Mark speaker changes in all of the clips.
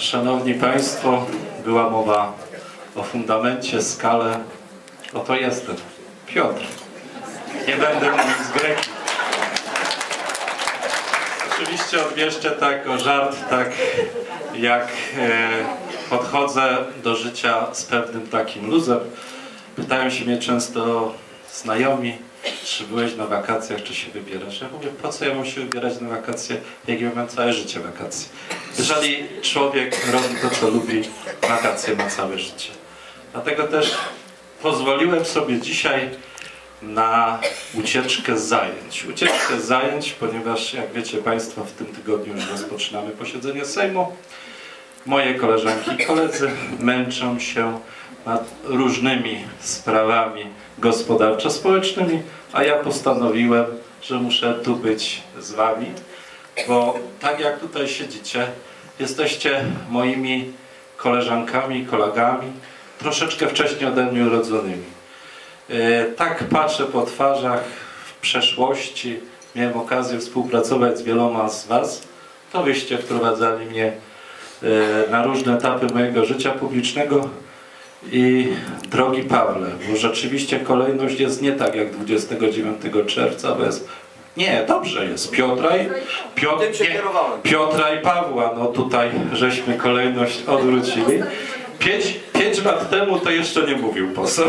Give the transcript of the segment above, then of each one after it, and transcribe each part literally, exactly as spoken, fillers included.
Speaker 1: Szanowni Państwo, była mowa o fundamencie, skale. Oto jestem, Piotr. Nie będę mówił z greki. Oczywiście odbierzcie to jako żart, tak jak e, podchodzę do życia z pewnym takim luzem. Pytają się mnie często znajomi, czy byłeś na wakacjach, czy się wybierasz. Ja mówię, po co ja mam się wybierać na wakacje, jak ja mam całe życie wakacji. Jeżeli człowiek robi to, co lubi, wakacje ma całe życie. Dlatego też pozwoliłem sobie dzisiaj na ucieczkę z zajęć. Ucieczkę z zajęć, ponieważ jak wiecie Państwo, w tym tygodniu już rozpoczynamy posiedzenie Sejmu. Moje koleżanki i koledzy męczą się nad różnymi sprawami gospodarczo-społecznymi, a ja postanowiłem, że muszę tu być z Wami, bo tak jak tutaj siedzicie, jesteście moimi koleżankami, kolegami, troszeczkę wcześniej ode mnie urodzonymi. Tak patrzę po twarzach w przeszłości, miałem okazję współpracować z wieloma z Was, to wyście wprowadzali mnie na różne etapy mojego życia publicznego. I drogi Pawle, bo rzeczywiście kolejność jest nie tak jak dwudziestego dziewiątego czerwca, bo jest, nie, dobrze jest, Piotra i, Piotr, nie, Piotra i Pawła, no tutaj żeśmy kolejność odwrócili. Pięć, pięć lat temu to jeszcze nie mówił poseł.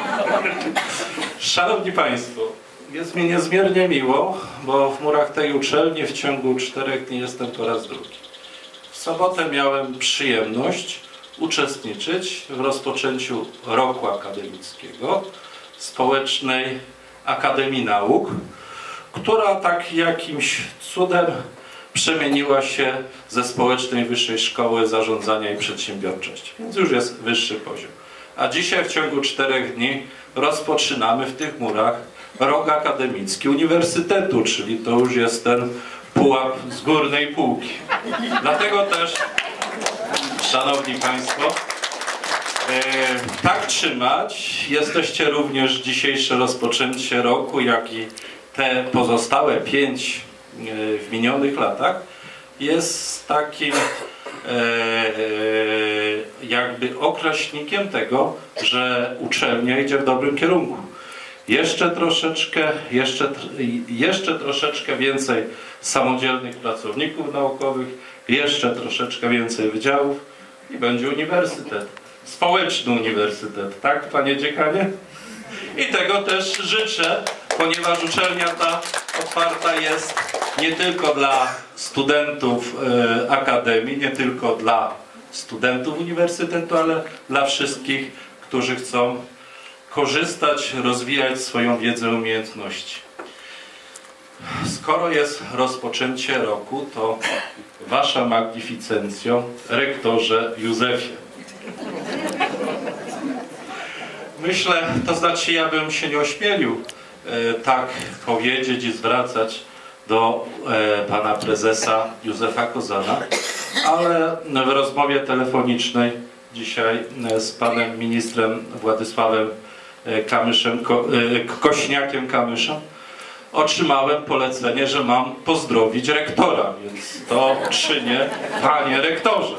Speaker 1: Szanowni Państwo, jest mi niezmiernie miło, bo w murach tej uczelni w ciągu czterech dni jestem po raz drugi. W sobotę miałem przyjemność uczestniczyć w rozpoczęciu roku akademickiego Społecznej Akademii Nauk, która tak jakimś cudem przemieniła się ze Społecznej Wyższej Szkoły Zarządzania i Przedsiębiorczości, więc już jest wyższy poziom. A dzisiaj w ciągu czterech dni rozpoczynamy w tych murach rok akademicki Uniwersytetu, czyli to już jest ten pułap z górnej półki. Dlatego też, Szanowni Państwo, e, tak trzymać. Jesteście również dzisiejsze rozpoczęcie roku, jak i te pozostałe pięć e, w minionych latach jest takim e, e, jakby określnikiem tego, że uczelnia idzie w dobrym kierunku. Jeszcze troszeczkę, jeszcze, jeszcze troszeczkę więcej samodzielnych pracowników naukowych, jeszcze troszeczkę więcej wydziałów i będzie uniwersytet. Społeczny uniwersytet, tak, panie dziekanie? I tego też życzę, ponieważ uczelnia ta otwarta jest nie tylko dla studentów y, akademii, nie tylko dla studentów uniwersytetu, ale dla wszystkich, którzy chcą korzystać, rozwijać swoją wiedzę i umiejętności. Skoro jest rozpoczęcie roku, to Wasza Magnificencjo, rektorze Józefie. Myślę, to znaczy ja bym się nie ośmielił e, tak powiedzieć i zwracać do e, pana prezesa Józefa Kozana, ale w rozmowie telefonicznej dzisiaj e, z panem ministrem Władysławem Kamyszem, Ko, e, Kośniakiem Kamyszem otrzymałem polecenie, że mam pozdrowić rektora, więc to czynię, panie rektorze.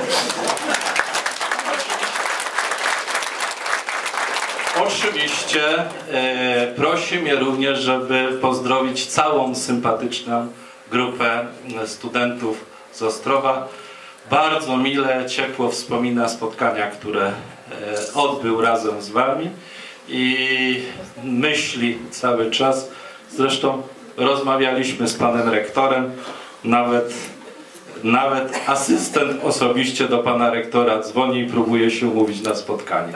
Speaker 1: Oczywiście e, prosi mnie również, żeby pozdrowić całą sympatyczną grupę studentów z Ostrowa. Bardzo mile, ciepło wspomina spotkania, które e, odbył razem z Wami i myśli cały czas. Zresztą rozmawialiśmy z panem rektorem, nawet, nawet asystent osobiście do pana rektora dzwoni i próbuje się umówić na spotkanie.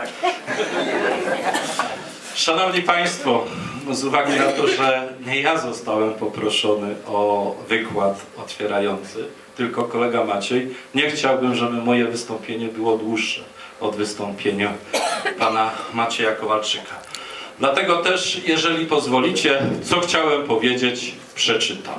Speaker 1: Szanowni Państwo, z uwagi na to, że nie ja zostałem poproszony o wykład otwierający, tylko kolega Maciej, nie chciałbym, żeby moje wystąpienie było dłuższe od wystąpienia pana Macieja Kowalczyka. Dlatego też, jeżeli pozwolicie, co chciałem powiedzieć, przeczytam.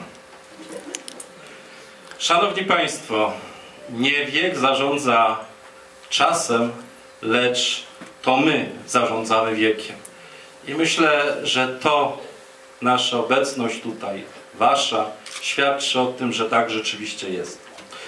Speaker 1: Szanowni Państwo, nie wiek zarządza czasem, lecz to my zarządzamy wiekiem. I myślę, że to nasza obecność tutaj, wasza, świadczy o tym, że tak rzeczywiście jest.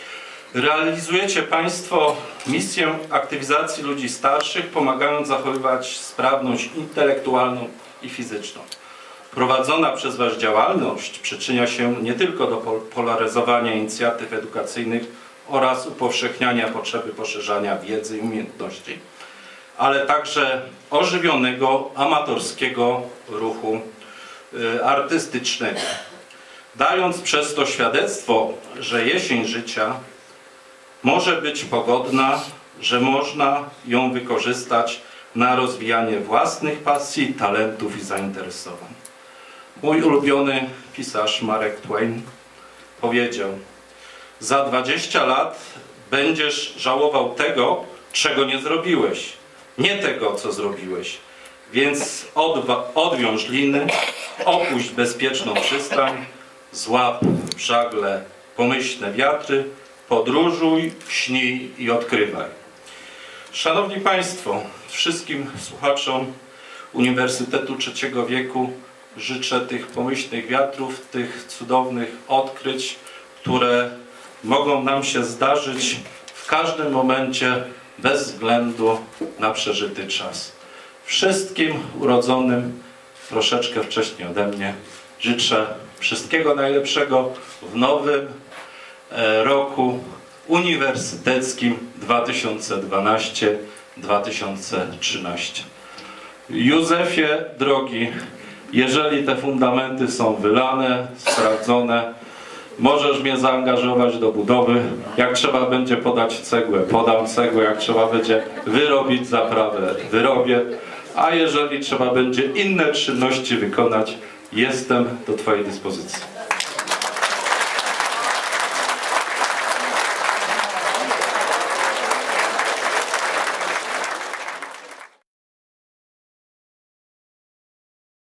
Speaker 1: Realizujecie Państwo misję aktywizacji ludzi starszych, pomagając zachowywać sprawność intelektualną i fizyczną. Prowadzona przez Was działalność przyczynia się nie tylko do polaryzowania inicjatyw edukacyjnych oraz upowszechniania potrzeby poszerzania wiedzy i umiejętności, ale także ożywionego, amatorskiego ruchu y, artystycznego. Dając przez to świadectwo, że jesień życia może być pogodna, że można ją wykorzystać na rozwijanie własnych pasji, talentów i zainteresowań. Mój ulubiony pisarz Mark Twain powiedział: za dwadzieścia lat będziesz żałował tego, czego nie zrobiłeś, nie tego, co zrobiłeś. Więc odwiąż liny, opuść bezpieczną przystań, złap w żagle pomyślne wiatry, podróżuj, śnij i odkrywaj. Szanowni Państwo, wszystkim słuchaczom Uniwersytetu Trzeciego Wieku życzę tych pomyślnych wiatrów, tych cudownych odkryć, które mogą nam się zdarzyć w każdym momencie bez względu na przeżyty czas. Wszystkim urodzonym troszeczkę wcześniej ode mnie życzę wszystkiego najlepszego w nowym roku uniwersyteckim dwa tysiące dwunastym do dwa tysiące trzynastego. Józefie drogi, jeżeli te fundamenty są wylane, sprawdzone, możesz mnie zaangażować do budowy. Jak trzeba będzie podać cegłę, podam cegłę. Jak trzeba będzie wyrobić zaprawę, wyrobię. A jeżeli trzeba będzie inne czynności wykonać, jestem do Twojej dyspozycji.